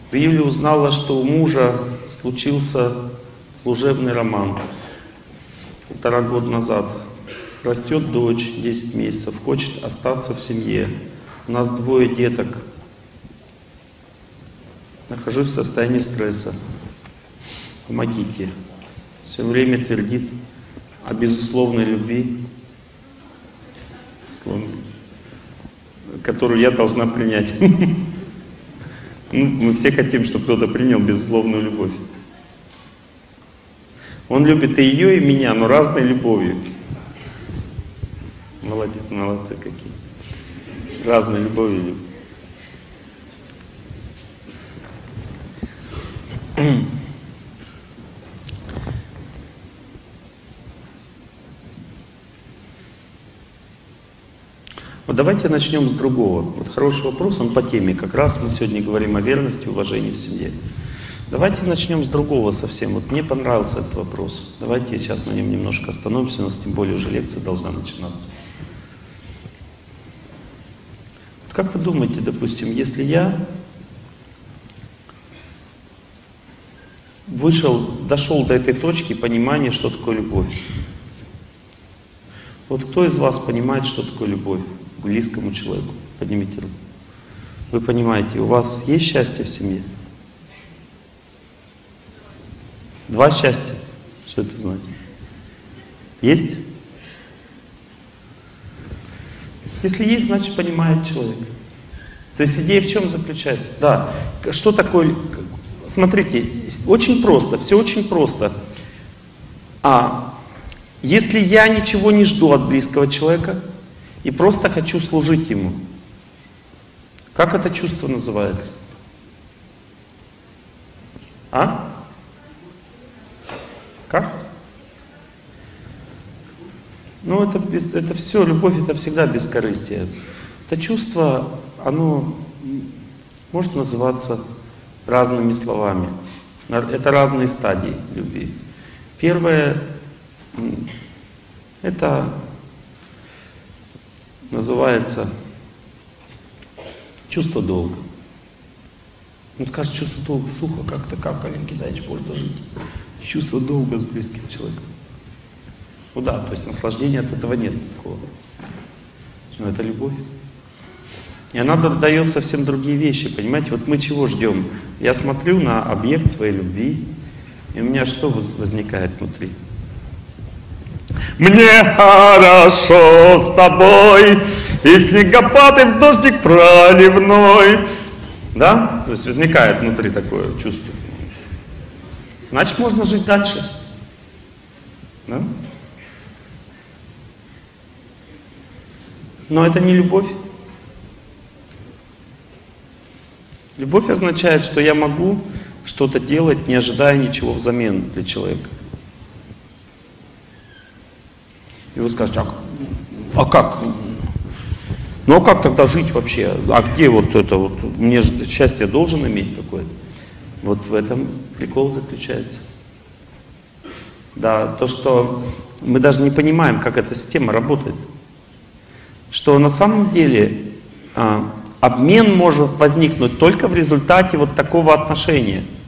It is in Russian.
В июле узнала, что у мужа случился служебный роман 1,5 года назад. Растет дочь, 10 месяцев, хочет остаться в семье. У нас 2 деток. Нахожусь в состоянии стресса. Помогите. Все время твердит о безусловной любви, которую я должна принять. Мы все хотим, чтобы кто-то принял безусловную любовь. Он любит и ее, и меня, но разной любовью. Молодец, молодцы какие. Разной любовью любят. Вот давайте начнем с другого. Вот хороший вопрос, он по теме. Как раз мы сегодня говорим о верности, уважении в семье. Давайте начнем с другого совсем. Вот мне понравился этот вопрос. Давайте сейчас на нем немножко остановимся, у нас тем более уже лекция должна начинаться. Вот как вы думаете, допустим, если я дошел до этой точки понимания, что такое любовь? Вот кто из вас понимает, что такое любовь к близкому человеку? Поднимите руку. Вы понимаете, у вас есть счастье в семье? 2 счастья. Что это значит? Есть? Если есть, значит понимает человек. То есть идея в чем заключается? Да. Что такое? Смотрите, очень просто, все очень просто. Если я ничего не жду от близкого человека и просто хочу служить ему, как это чувство называется? Как? Ну, это все, любовь — это всегда бескорыстие. Это чувство, оно может называться разными словами. Это разные стадии любви. Первое — это называется чувство долга. Вот кажется, чувство долга сухо как-то, как Олег Геннадьевич может жить. Чувство долга с близким человеком. Ну да, то есть наслаждения от этого нет такого. Но это любовь. И она дает совсем другие вещи, понимаете? Вот мы чего ждем? Я смотрю на объект своей любви, и у меня что возникает внутри? Мне хорошо с тобой, и в снегопад, и в дождик проливной. Да? То есть возникает внутри такое чувство. Значит, можно жить дальше. Да? Но это не любовь. Любовь означает, что я могу что-то делать, не ожидая ничего взамен для человека. И вы скажете, а как? Ну а как тогда жить вообще? А где вот это вот? Мне же счастье должен иметь какое-то. Вот в этом прикол заключается. Да, то, что мы даже не понимаем, как эта система работает. Что на самом деле обмен может возникнуть только в результате вот такого отношения.